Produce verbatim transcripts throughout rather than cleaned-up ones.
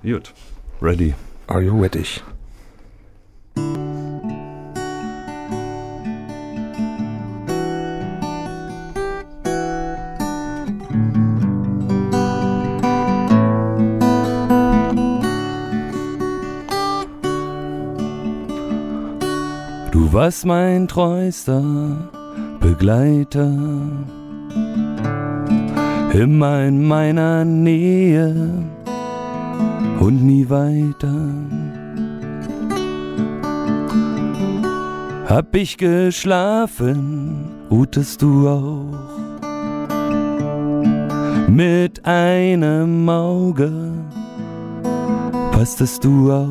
Gut, ready. Are you ready? Du warst mein treuster Begleiter, immer in meiner Nähe und nie weiter. Hab ich geschlafen, ruhtest du auch, mit einem Auge passtest du auf.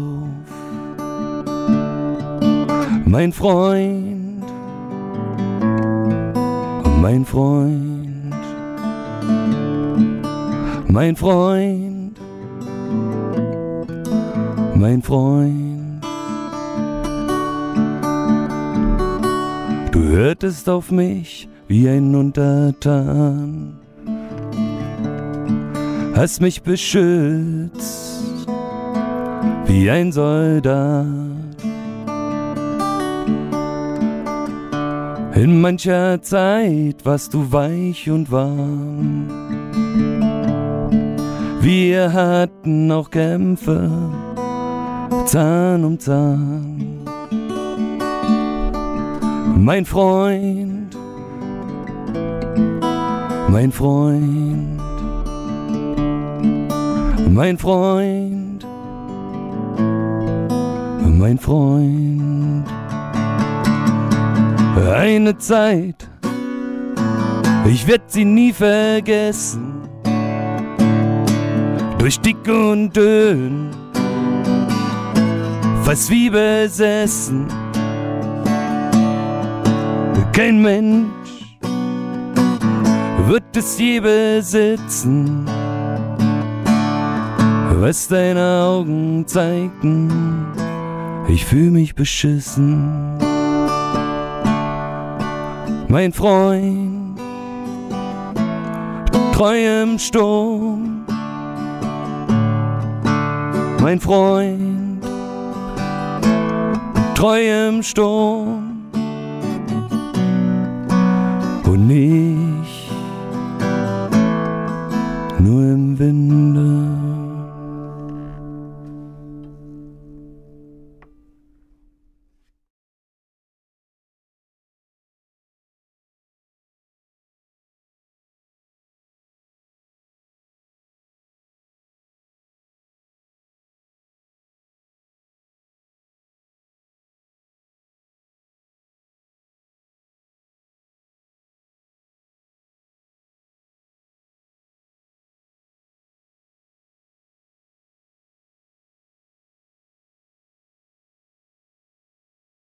Mein Freund, mein Freund, mein Freund, mein Freund. Du hörtest auf mich wie ein Untertan, hast mich beschützt wie ein Soldat. In mancher Zeit warst du weich und warm. Wir hatten auch Kämpfe, Zahn um Zahn. Mein Freund, mein Freund, mein Freund, mein Freund. Eine Zeit, ich werd sie nie vergessen, durch dick und dünn, fast wie besessen. Kein Mensch wird es je besitzen, was deine Augen zeigten. Ich fühl mich beschissen. Mein Freund, treu im Sturm. Mein Freund, treu im Sturm. Und ich nur im Winde.